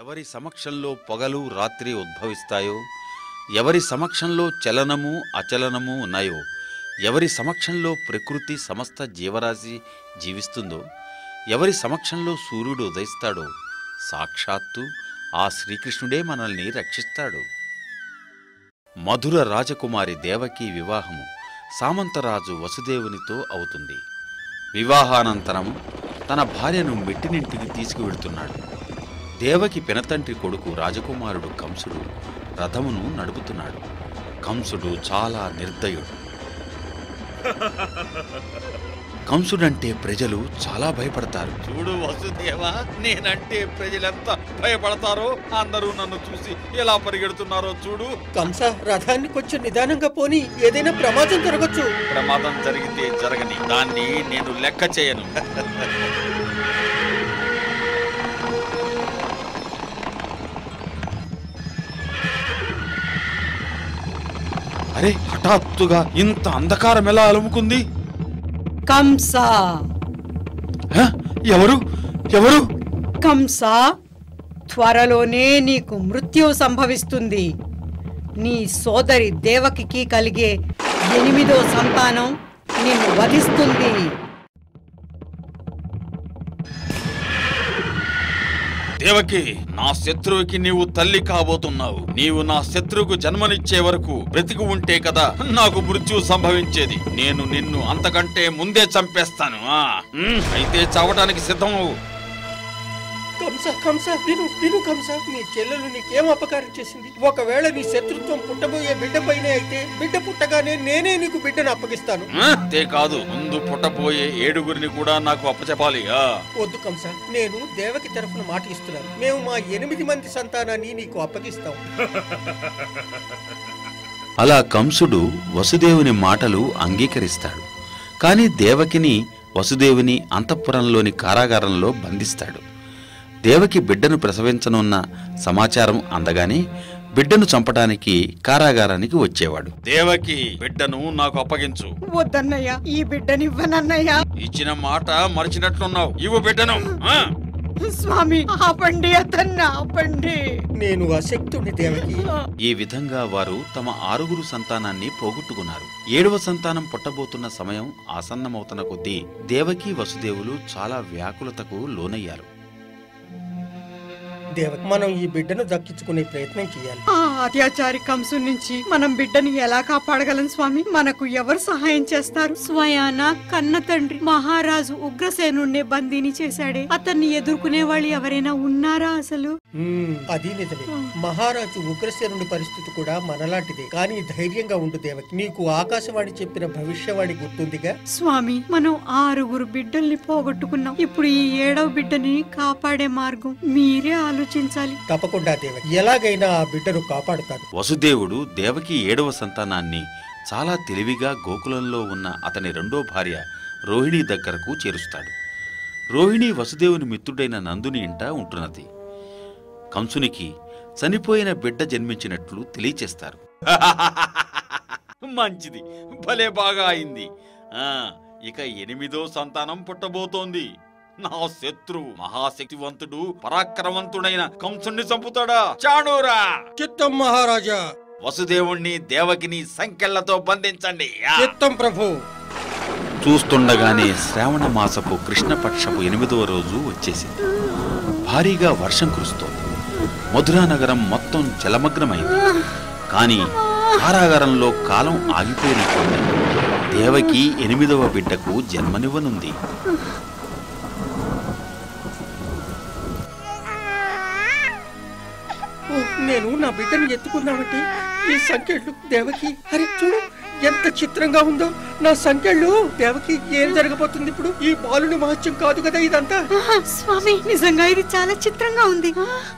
ఎవరి సమక్షంలో పొగలు రాత్రి ఉద్భవిస్తాయో, ఎవరి సమక్షంలో చలనము అచలనము ఉన్నాయో, ఎవరి సమక్షంలో ప్రకృతి సమస్త జీవరాశి జీవిస్తుందో, ఎవరి సమక్షంలో సూర్యుడు ఉదయిస్తాడో సాక్షాత్తు ఆ శ్రీకృష్ణుడే మనల్ని రక్షిస్తాడు. మధుర రాజకుమారి దేవకీ వివాహము సామంతరాజు వసుదేవునితో అవుతుంది. వివాహానంతరం తన భార్యను మెట్టినింటికి తీసుకువెడుతున్నాడు. దేవకి పినతండ్రి కొడుకు రాజకుమారుడు కంసుడు రథమును నడుపుతున్నాడు. కంసుడు చాలా నిర్దయుడు. కంసుడంటే ప్రజలు చాలా భయపడతారు. చూడు వసుదేవా, నేనంటే ప్రజలెంత భయపడతారో, అందరూ నన్ను చూసి ఎలా పరిగెడుతున్నారో చూడు. కంస, రథాన్ని కొంచెం నిదానంగా పోని, ఏదైనా ప్రమాదం జరగచ్చు. ప్రమాదం జరిగితే జరగని, దాన్ని నేను లెక్క చేయను. అరే, హఠాత్తుగా ఇంత అంధకారం ఎలా అలుముకుంది? కంస! ఎవరు ఎవరు? కంస, త్వరలోనే నీకు మృత్యు సంభవిస్తుంది. నీ సోదరి దేవకికి కలిగే 8వ సంతానం నిన్ను వధిస్తుంది. దేవకి, నా శత్రువుకి నీవు తల్లి కాబోతున్నావు. నీవు నా శత్రువుకు జన్మనిచ్చే వరకు బ్రతికి ఉంటే కదా నాకు మృత్యు సంభవించేది. నేను నిన్ను అంతకంటే ముందే చంపేస్తాను. అయితే చావటానికి సిద్ధమవు. కంస కంస, విను విను కంస, నీ చెల్లెలు నీకేం అపకారం చేసింది? ఒకవేళ నీ శత్రుత్వం పుట్టబోయే బిడ్డ పైన అయితే, బిడ్డ పుట్టగానే నేనే నీకు బిడ్డను అప్పగిస్తాను. అంతే కాదు, ముందు పుట్టబోయే 7గురిని కూడా నాకు అప్పచెప్పాలి. వద్దు కంస, నేను దేవకి తరఫున మాట ఇస్తున్నాను. మేము మా 8 మంది సంతానాన్ని నీకు అప్పగిస్తాం. అలా కంసుడు వసుదేవుని మాటలు అంగీకరిస్తాడు. కాని దేవకిని వసుదేవుని అంతఃపురంలోని కారాగారంలో బంధిస్తాడు. దేవకి బిడ్డను ప్రసవించనున్న సమాచారం అందగానే బిడ్డను చంపడానికి కారాగారానికి వచ్చేవాడు. దేవకి, బిడ్డను నాకు అప్పగించు. వద్దన్నయ్య, ఈ బిడ్డనివ్వనన్నయ్య. ఇచ్చిన మాట మరిచినట్లున్నావు. ఇవ్వు బిడ్డను. స్వామి, ఆపండి, అతన్ని ఆపండి. నేను అశక్తుని దేవకి. ఈ విధంగా వారు తమ 6 సంతానాన్ని పోగొట్టుకున్నారు. 7వ సంతానం పుట్టబోతున్న సమయం ఆసన్నమవుతున్న కొద్దీ దేవకి వసుదేవులు చాలా వ్యాకులతకు లోనయ్యారు. దేవకి, మనం ఈ బిడ్డను దక్కించుకునే ప్రయత్నం చేయాలి. ఆ అత్యాచారి కంసు నుంచి మనం బిడ్డని ఎలా కాపాడగలం స్వామి? మనకు ఎవరు సహాయం చేస్తారు? స్వయాన కన్న తండ్రి మహారాజు ఉగ్రసేనుణ్ణి బందీని చేశాడే, అతన్ని ఎదుర్కొనే వాళ్ళు ఎవరైనా ఉన్నారా అసలు? అది నిజమే. మహారాజు ఉగ్రసేనుడి పరిస్థితి కూడా మనలాంటిదే. కానీ ధైర్యంగా ఉండు దేవకి. నీకు ఆకాశవాణి చెప్పిన భవిష్యవాణి గుర్తుందిగా? స్వామి, మనం 6 బిడ్డల్ని పోగొట్టుకున్నాం. ఇప్పుడు ఈ 7వ బిడ్డని కాపాడే మార్గం మీరే ఆలోచించాలి. తప్పకుండా దేవకి, ఎలాగైనా ఆ బిడ్డను కాపాడుతాను. వసుదేవుడు దేవకి 7వ సంతానాన్ని చాలా తెలివిగా గోకులంలో ఉన్న అతని 2వ భార్య రోహిణి దగ్గరకు చేరుస్తాడు. రోహిణి వసుదేవుని మిత్రుడైన నందుని ఇంట ఉంటున్నది. కంసునికి చనిపోయిన బిడ్డ జన్మించినట్లు తెలియచేస్తారు. మంచిది, భలే బాగా అయింది. ఇక 8వ సంతానం పుట్టబోతోంది. నా శత్రువు మహాశక్తివంతుడు, పరాక్రమవంతుడైన కంసుణ్ణి చంపుతాడా? చాణూరా! చిత్తం మహారాజా. వసుదేవుణ్ణి దేవకిని సంకెళ్లతో బంధించండి. చిత్తం ప్రభు. చూస్తుండగానే శ్రావణ మాసపు కృష్ణపక్షపు 8వ రోజు వచ్చేసింది. భారీగా వర్షం కురుస్తోంది. మధురానగరం మొత్తం జలమగ్నమైంది. కాని కారాగారంలో కాలం ఆగిపోయినట్టుంది. దేవకి 8వ బిడ్డకు జన్మనివ్వనుంది. నేను నా బిడ్డను ఎత్తుకుందామంటే ఈ సంఖ్యలు దేవకి, అరే చూడు ఎంత చిత్రంగా ఉందో నా సంఖ్యలు. దేవకి, ఏం జరగబోతుంది ఇప్పుడు? ఈ బాలుని మహత్యం కాదు కదా ఇదంతా? స్వామి, నిజంగా ఇది చాలా చిత్రంగా ఉంది.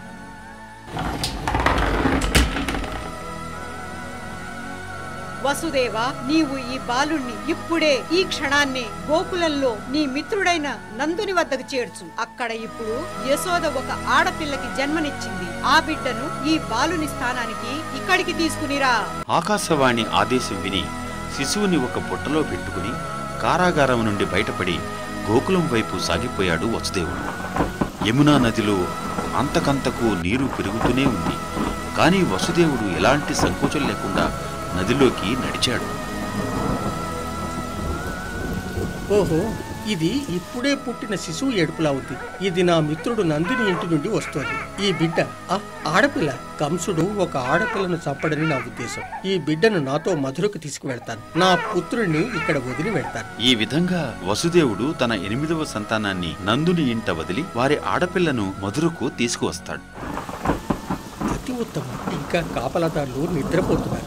వసుదేవ, నీవు ఈ బాలుణ్ణి ఇప్పుడే, ఈ క్షణాన్ని గోకులంలో నీ మిత్రుడైన నందుని వద్దకు చేర్చు. అక్కడ ఇప్పుడు యశోద ఒక ఆడపిల్లకి జన్మనిచ్చింది. ఆ బిడ్డను ఈ బాలుని స్థానానికి ఇక్కడికి తీసుకునిరా. ఆకాశవాణి ఆదేశం విని శిశువుని ఒక బుట్టలో పెట్టుకుని కారాగారం నుండి బయటపడి గోకులం వైపు సాగిపోయాడు వసుదేవుడు. యమునా నదిలో అంతకంతకు నీరు పెరుగుతూనే ఉంది. కానీ వసుదేవుడు ఎలాంటి సంకోచం లేకుండా నదిలోకి నడిచాడు. ఓహో, ఇది ఇప్పుడే పుట్టిన శిశువు ఏడుపులా ఉంది. ఇది నా మిత్రుడు నందుని ఇంటి నుండి వస్తోంది. ఈ బిడ్డ ఆడపిల్ల. కంసుడు ఒక ఆడపిల్లను చంపడని నా ఉద్దేశం. ఈ బిడ్డను నాతో మధురకు తీసుకువెళ్తాను. నా పుత్రుణ్ణి ఇక్కడ వదిలి వెళ్తాను. ఈ విధంగా వసుదేవుడు తన 8వ సంతానాన్ని నందుని ఇంట వదిలి వారి ఆడపిల్లను మధురకు తీసుకువస్తాడు. అతి ఉత్తమం. ఇంకా కాపలాదారులు నిద్రపోతున్నారు.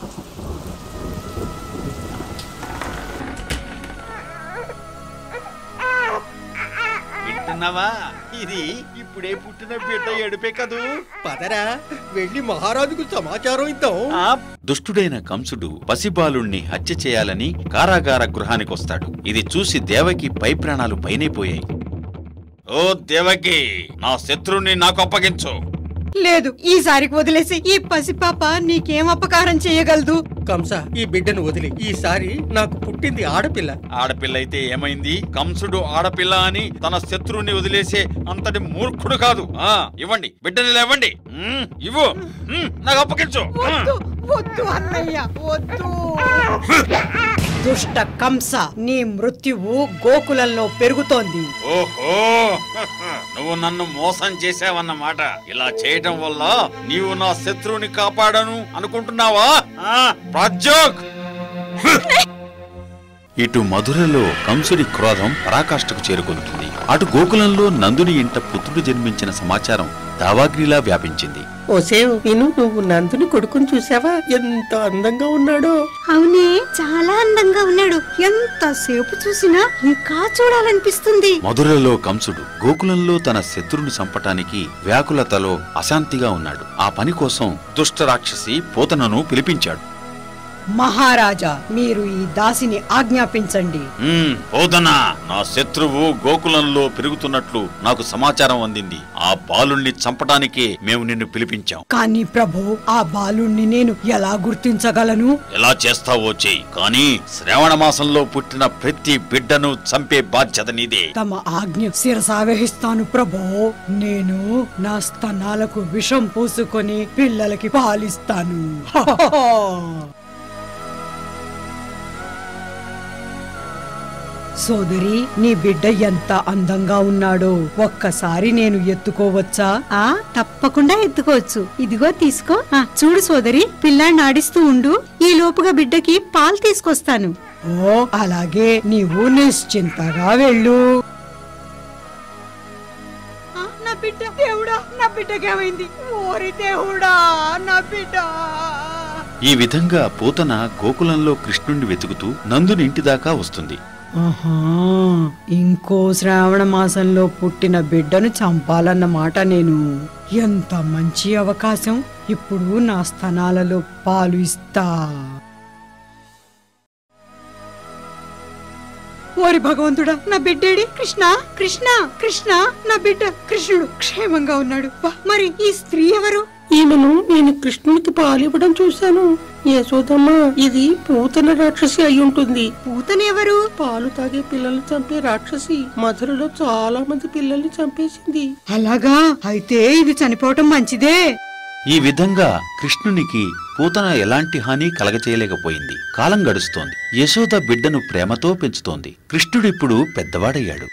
ఇది ఇప్పుడే పుట్టిన బిడ్డ ఏడుపే కదూ. పదరా, వెళ్ళి మహారాజుకు సమాచారం ఇద్దాం. దుష్టుడైన కంసుడు పసిబాలుణ్ణి హత్య చేయాలని కారాగార గృహానికొస్తాడు. ఇది చూసి దేవకి పై ప్రాణాలు పైనైపోయాయి. ఓ దేవకి, నా శత్రువుని నాకు అప్పగించు. లేదు, ఈసారికి వదిలేసి ఈ పసిపాప నీకేం అపకారం చేయగలదు? కంస, ఈ బిడ్డను వదిలి. ఈసారి నాకు పుట్టింది ఆడపిల్ల. ఆడపిల్ల అయితే ఏమైంది? కంసుడు ఆడపిల్ల అని తన శత్రువుని వదిలేసే అంతటి మూర్ఖుడు కాదు. ఇవ్వండి, బిడ్డని లేవండి. ఇవ్వు, నాకు అప్పగించు. వద్దు అన్నయ్య, వద్దు. దుష్ట కంస, నీ మృత్యువు గోకులంలో పెరుగుతోంది. ఓహో, నువ్వు నన్ను మోసం చేసావన్నమాట. ఇలా చేయటం వల్ల నీవు నా శత్రువుని కాపాడను అనుకుంటున్నావా? ప్రజోక్! ఇటు మధురలో కంసుడి క్రోధం పరాకాష్ఠకు చేరుకుంటుంది. అటు గోకులంలో నందుని ఇంట పుత్రుడు జన్మించిన సమాచారం దావాగ్నిలా వ్యాపించింది. ఓసేవ్, నువ్వు నందుని కొడుకుని చూసావా? ఎంత అందంగా ఉన్నాడో. అవునే, చాలా అందంగా ఉన్నాడు. ఎంతసేపు చూసినా ఇంకా చూడాలనిపిస్తుంది. మధురలో కంసుడు గోకులంలో తన శత్రువుని చంపటానికి వ్యాకులతలో అశాంతిగా ఉన్నాడు. ఆ పని కోసం దుష్ట రాక్షసి పూతనను పిలిపించాడు. మహారాజా, మీరు ఈ దాసిని ఆజ్ఞాపించండి. పూతనా, నా శత్రువు గోకులంలో పెరుగుతున్నట్లు నాకు సమాచారం అందింది. ఆ బాలుణ్ణి చంపడానికే మేము నిన్ను పిలిపించాం. కానీ ప్రభు, ఆ బాలుణ్ణి నేను ఎలా గుర్తించగలను? ఎలా చేస్తావో చెయ్యి, కానీ శ్రావణ మాసంలో పుట్టిన ప్రతి బిడ్డను చంపే బాధ్యత నీదే. తమ ఆజ్ఞ శిరసావహిస్తాను ప్రభు. నేను నా స్తనాలకు విషం పూసుకొని పిల్లలకి పాలిస్తాను. సోదరి, నీ బిడ్డ ఎంత అందంగా ఉన్నాడో. ఒక్కసారి నేను ఎత్తుకోవచ్చా? తప్పకుండా ఎత్తుకోవచ్చు. ఇదిగో తీసుకో. చూడు సోదరి, పిల్లాన్ని ఆడిస్తూ ఉండు. ఈ లోపుగా బిడ్డకి పాలు తీసుకొస్తాను. ఓ, అలాగే. నీవు నిశ్చింతగా వెళ్ళు. నా బిడ్డ, దేవుడా, నా బిడ్డకేమైంది? ఓరి దేవుడా, నా బిడ్డ. ఈ విధంగా పూతన గోకులంలో కృష్ణుణ్ణి వెతుకుతూ నందుని ఇంటి దాకా వస్తుంది. ఇంకో శ్రావణ మాసంలో పుట్టిన బిడ్డను చంపాలన్నమాట. నేను ఎంత మంచి అవకాశం. ఇప్పుడు నా స్తనాలలో పాలు ఇస్తా. ఓరి భగవంతుడా, నా బిడ్డేడి? కృష్ణ, కృష్ణ, కృష్ణ, నా బిడ్డ కృష్ణుడు క్షేమంగా ఉన్నాడు. మరి ఈ స్త్రీ ఎవరు? ఈమెను నేను కృష్ణునికి పాలివ్వడం చూశాను. యశోదమ్మ, ఇది పూతన రాక్షసి అయి ఉంటుంది. పూతన ఎవరు? పాలు తాగే పిల్లల్ని చంపే రాక్షసి. మధురలో చాలా మంది పిల్లల్ని చంపేసింది. అలాగా? అయితే ఇది చనిపోవటం మంచిదే. ఈ విధంగా కృష్ణునికి పూతన ఎలాంటి హాని కలగచేయలేకపోయింది. కాలం గడుస్తోంది. యశోద బిడ్డను ప్రేమతో పెంచుతోంది. కృష్ణుడిప్పుడు పెద్దవాడయ్యాడు.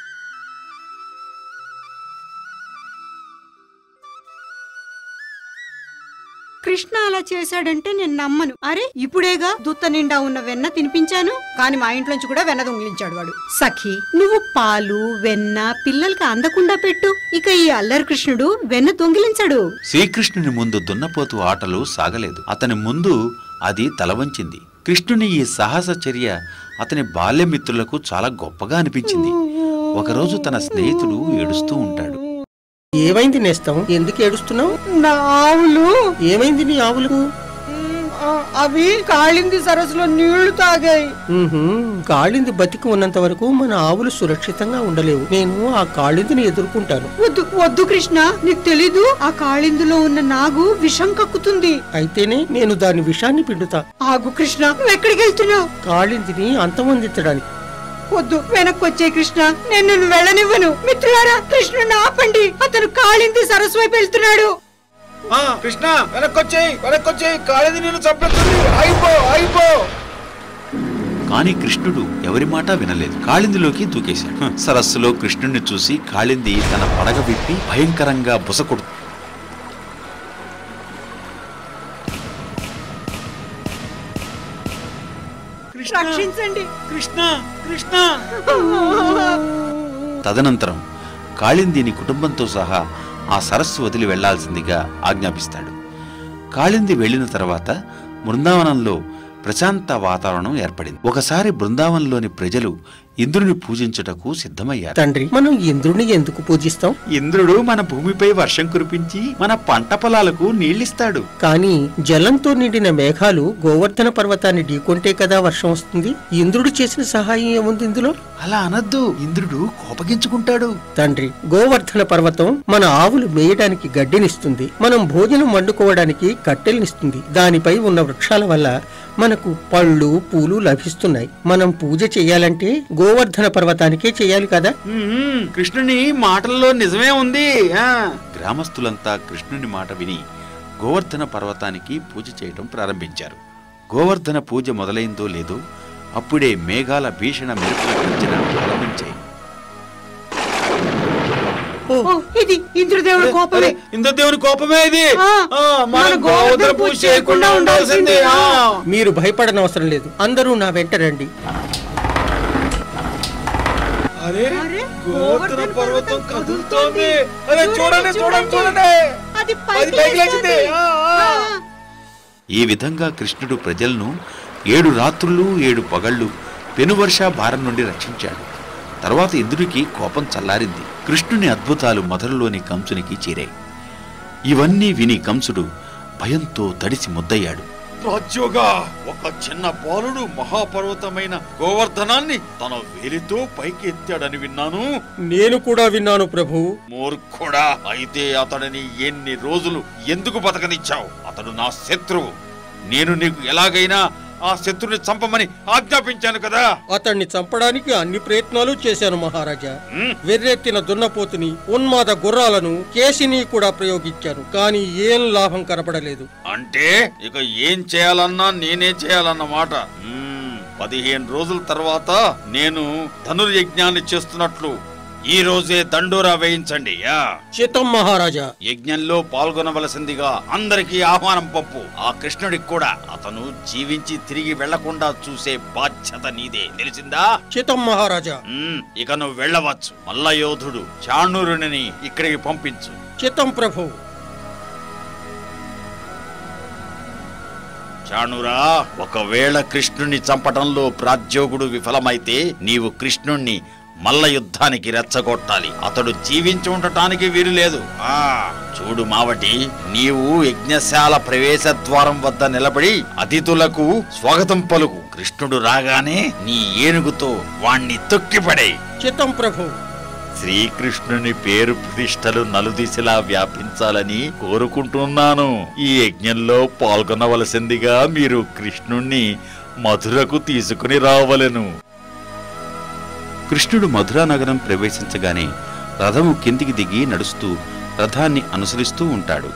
కృష్ణ అలా చేశాడంటే నేను నమ్మను. అరే, ఇప్పుడేగా దుత్త నిండా ఉన్న వెన్న తినిపించాను, కానీ మా ఇంట్లోంచి కూడా వెన్న దొంగిలించాడు వాడు. సఖి, నువ్వు పాలు వెన్న పిల్లలకి అందకుండా పెట్టు. ఇక ఈ అల్లరి కృష్ణుడు వెన్న దొంగిలించాడు. శ్రీకృష్ణుని ముందు దున్నపోతు ఆటలు సాగలేదు. అతని ముందు అది తలవంచింది. కృష్ణుని ఈ సాహస చర్య అతని బాల్యమిత్రులకు చాలా గొప్పగా అనిపించింది. ఒకరోజు తన స్నేహితుడు ఏడుస్తూ ఉంటాడు. ఏమైంది నేస్తం? ఎందుకు ఏడుస్తున్నావు? నా ఆవులు. ఏమైంది నీ ఆవులకు? అవి కాళింది సరస్సులో నీళ్లు తాగాయి. కాళింది బతికి ఉన్నంత వరకు మన ఆవులు సురక్షితంగా ఉండలేవు. నేను ఆ కాళిందిని ఎదుర్కొంటాను. వద్దు వద్దు కృష్ణ, నీకు తెలీదు, ఆ కాళిందులో ఉన్న నాగు విషం కక్కుతుంది. అయితేనే నేను దాని విషాన్ని పిండుతా. ఆగు కృష్ణ, నువ్వు ఎక్కడికి వెళ్తున్నావు? కాళిందిని అంతమొందించడానికి. వద్దు, వెనక్కి వచ్చే కృష్ణ, నేను నిన్ను వెళ్ళనివ్వను. మిత్రులారా, కృష్ణుని ఆపండి, అతను కాళింది సరస్సు వైపు వెళ్తున్నాడు. కృష్ణ వెనక్కొచ్చేయి, కాళింది నిన్ను చంపేస్తుంది, అయిపో. కాని కృష్ణుడు ఎవరి మాట వినలేదు. కాళిందిలోకి దూకేశాడు. సరస్సులో కృష్ణుడిని చూసి కాళింది తన పడగ విప్పి భయంకరంగా బుసకొడు. రక్షించండి కృష్ణ. తదనంతరం కాళిందిని కుటుంబంతో సహా ఆ సరస్సు వదిలి వెళ్లాల్సిందిగా ఆజ్ఞాపిస్తాడు. కాళింది వెళ్లిన తర్వాత బృందావనంలో ప్రశాంత వాతావరణం ఏర్పడింది. ఒకసారి బృందావనంలోని ప్రజలు ఇంద్రుని పూజించుటకు సిద్ధమయ్యారు. తండ్రి, మనం ఇంద్రుని ఎందుకు పూజిస్తాం? ఇంద్రుడు మన భూమిపై వర్షం కురిపించి మన పంట పొలాలకు నీళ్లిస్తాడు. కానీ జలంతో నిండిన మేఘాలు గోవర్ధన పర్వతాన్ని ఢీకొంటే కదా వర్షం వస్తుంది. ఇంద్రుడు చేసిన సహాయం ఏముంది ఇందులో? అలా అనద్దు, ఇంద్రుడు కోపగించుకుంటాడు. తండ్రి, గోవర్ధన పర్వతం మన ఆవులు మేయడానికి గడ్డినిస్తుంది, మనం భోజనం వండుకోవడానికి కట్టెల్నిస్తుంది. దానిపై ఉన్న వృక్షాల వల్ల మనకు పళ్ళు పూలు లభిస్తున్నాయి. మనం పూజ చెయ్యాలంటే గోవర్ధన పర్వతానికే చెయ్యాలి కదా. కృష్ణుని మాటల్లో నిజమే ఉంది. గ్రామస్తులంతా కృష్ణుని మాట విని గోవర్ధన పర్వతానికి పూజ చేయడం ప్రారంభించారు. గోవర్ధన పూజ మొదలైందో లేదో అప్పుడే మేఘాల భీషణ మెరుపుల గర్జన ప్రారంభించాయి. ఇది ఇంద్రదేవుడి కోపమే. ఇంద్రదేవుని కోపమే ఇది. మన గోవర్ధన పూజ చేయకుండా ఉండాల్సిందే. మీరు భయపడనవసరం లేదు, అందరూ నా వెంట రండి. గోవర్ధన పర్వతం కదులుతోంది. చూడండి. అది పైకి లేచింది. ఈ విధంగా కృష్ణుడు ప్రజలను 7 రాత్రులు 7 పగళ్లు పెనువర్ష భారం నుండి రక్షించాడు. తర్వాత ఇంద్రుడికి కోపం చల్లారింది. కృష్ణుని అద్భుతాలు మధురలోని కంసునికి చేరాయి. ఇవన్నీ విని కంసుడు భయంతో తడిసి ముద్దయ్యాడు. రాజ్యోగా, ఒక చిన్న బాలుడు మహాపర్వతమైన గోవర్ధనాన్ని తన వేలితో పైకి ఎత్తాడని విన్నాను. నేను కూడా విన్నాను ప్రభు. మూర్ఖుడా, అయితే అతడిని ఎన్ని రోజులు ఎందుకు బతకనిచ్చావు? అతడు నా శత్రువు. నేను నీకు ఎలాగైనా ఆ శత్రుని చంపమని ఆజ్ఞాపించాను కదా. అతన్ని చంపడానికి అన్ని ప్రయత్నాలు చేశాను మహారాజా. వెర్రెత్తిన దున్నపోతుని, ఉన్మాద గుర్రాలను, కేసిని కూడా ప్రయోగించాను, కానీ ఏం లాభం కనపడలేదు. అంటే ఇక ఏం చేయాలన్నా నేనే చేయాలన్నమాట. 15 రోజుల తర్వాత నేను ధనుర్యజ్ఞాన్ని చేస్తున్నట్లు ఈ రోజే దండోరా వేయించండి. చిత్తం మహారాజా. యజ్ఞంలో పాల్గొనవలసిందిగా అందరికీ ఆహ్వానం పంపు. ఆ కృష్ణుడికి కూడా. అతను జీవించి తిరిగి వెళ్లకుండా చూసే బాధ్యత నీదే, తెలిసిందా? చిత్తం మహారాజా. ఇక నువ్వు వెళ్ళవచ్చు. మల్లయోధుడు చాణూరుని ఇక్కడికి పంపించు. చిత్తం ప్రభు. చాణూరా, ఒకవేళ కృష్ణుణ్ణి చంపటంలో ప్రాజ్యోగుడు విఫలమైతే నీవు కృష్ణుణ్ణి మల్ల యుద్ధానికి రెచ్చగొట్టాలి. అతడు జీవించి ఉండటానికి వీలు లేదు. చూడు మావటి, నీవు యజ్ఞశాల ప్రవేశ ద్వారం వద్ద నిలబడి అతిథులకు స్వాగతం పలుకు. కృష్ణుడు రాగానే నీ ఏనుగుతో వాణ్ణి తొక్కిపడే. చిత్తం ప్రభు. శ్రీకృష్ణుని పేరు ప్రతిష్టలు నలుదిశలా వ్యాపించాలని కోరుకుంటున్నాను. ఈ యజ్ఞంలో పాల్గొనవలసిందిగా మీరు కృష్ణుణ్ణి మధురకు తీసుకుని రావలెను. కృష్ణుడు మధురా నగరం ప్రవేశించగానే రథము కిందికి దిగి నడుస్తూ రథాన్ని అనుసరిస్తూ ఉంటాడు.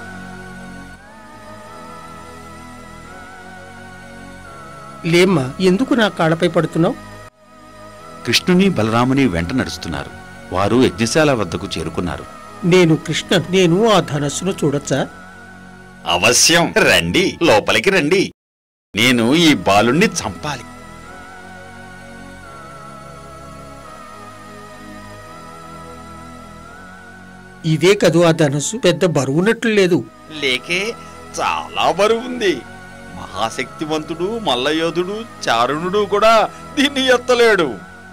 లేమ్మా, ఎందుకు నా కాళ్ళపై పడుతున్నావు? కృష్ణుని బలరాముని వెంట నడుస్తున్నారు. వారు యజ్ఞశాల వద్దకు చేరుకున్నారు. నేను ఆ ధనస్సును చూడొచ్చా? అవశ్యం, రండి, లోపలికి రండి. నేను ఈ బాలుణ్ణి చంపాలి. ఇదే కదూ ఆ ధనస్సు? పెద్ద బరువున్నట్లు లేదు. లేకే, చాలా బరువుంది. మహాశక్తివంతుడు మల్లయోధుడు చారుణుడు కూడా దీన్ని ఎత్తలేడు.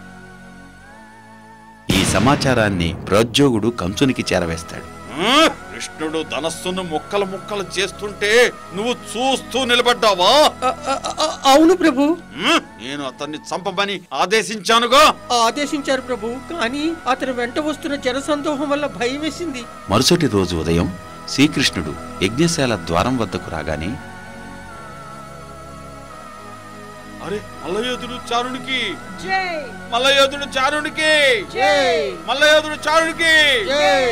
ఈ సమాచారాన్ని ప్రోద్యోగుడు కంసునికి చేరవేస్తాడు. కృష్ణుడు ధనస్సును ముక్కలు ముక్కలు చేస్తుంటే నువ్వు చూస్తూ నిలబడ్డావా? అవును ప్రభు. నేను అతన్ని చంపమని ఆదేశించానుగా. ఆదేశించారు ప్రభు, కానీ అతని వెంట వస్తున్న జనసందోహం వల్ల భయం వేసింది. మరుసటి రోజు ఉదయం శ్రీకృష్ణుడు యజ్ఞశాల ద్వారం వద్దకు రాగానే, అరే మల్లయోధుడు చారునికి, జై మల్లయోధుడు చారునికి, జై మల్లయోధుడు చారునికి. జై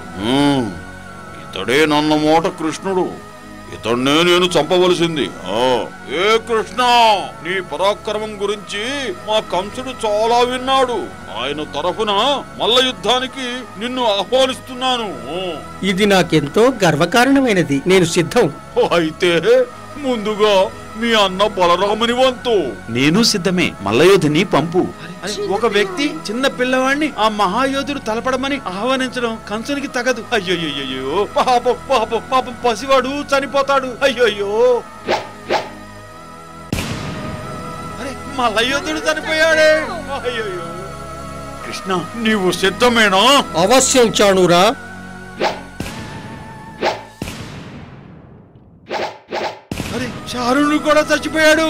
ఇతడే నన్న మాట కృష్ణుడు, ఇతన్నే నేను చంపవలసింది. ఏ కృష్ణ, నీ పరాక్రమం గురించి మా కంసుడు చాలా విన్నాడు. ఆయన తరఫున మల్ల యుద్ధానికి నిన్ను ఆహ్వానిస్తున్నాను. ఇది నాకెంతో గర్వకారణమైనది. నేను సిద్ధం. అయితే ముందుగా మీ అన్న బలరాముని వంతు. నేను సిద్ధమే. మల్లయోధుని పంపు. ఒక వ్యక్తి చిన్న పిల్లవాడిని ఆ మహాయోధుడు తలపడమని ఆహ్వానించడం కంసునికి తగదు. అయ్యో పాపం పాపం పాపం, పసివాడు చనిపోతాడు. అయ్యో అరే మల్లయోధుడు చనిపోయాడే. అయ్యో కృష్ణ, నీవు సిద్ధమేనా? అవశ్యం చాణూరా. అరే చారుణ్ణి కూడా చచ్చిపోయాడు.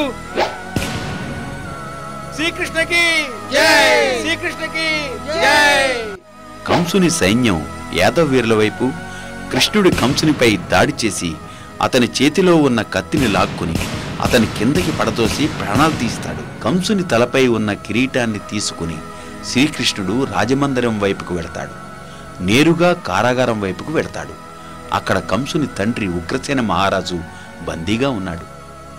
శ్రీకృష్ణకి జై, శ్రీకృష్ణకి జై. కంసుని సైన్యం యాదవ వీరుల వైపు, కృష్ణుడి కంసునిపై దాడి చేసి అతని చేతిలో ఉన్న కత్తిని లాక్కుని అతని కిందకి పడదోసి ప్రాణాలు తీస్తాడు. కంసుని తలపై ఉన్న కిరీటాన్ని తీసుకుని శ్రీకృష్ణుడు రాజమందిరం వైపుకు వెళతాడు. నేరుగా కారాగారం వైపుకు వెళతాడు. అక్కడ కంసుని తండ్రి ఉగ్రసేన మహారాజు బందీగా ఉన్నాడు.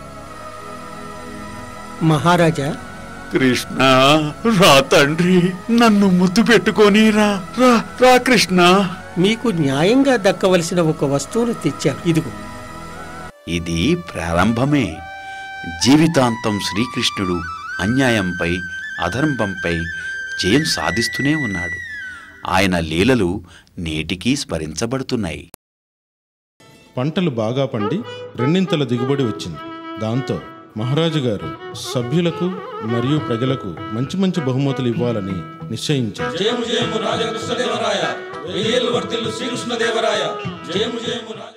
మహారాజా, కృష్ణ రా తండ్రి, నన్ను ముద్దు పెట్టుకొని రా రా రా కృష్ణ. మీకు న్యాయంగా దక్కవలసిన ఒక వస్తువును తెచ్చాను. ఇదిగో. ఇది ప్రారంభమే. జీవితాంతం శ్రీకృష్ణుడు అన్యాయంపై, అధర్మంపై జయం సాధిస్తూనే ఉన్నాడు. ఆయన లీలలు నేటికీ స్మరించబడుతున్నాయి. పంటలు బాగా పండి రెండింతల దిగుబడి వచ్చింది. దాంతో మహారాజు గారు సభ్యులకు మరియు ప్రజలకు మంచి మంచి బహుమతులు ఇవ్వాలని నిశ్చయించారు. జయము జయము రాజకృష్ణదేవరాయ, వెయ్యేళ్ళు వర్ధిల్లు శ్రీకృష్ణదేవరాయ. జయము జయము.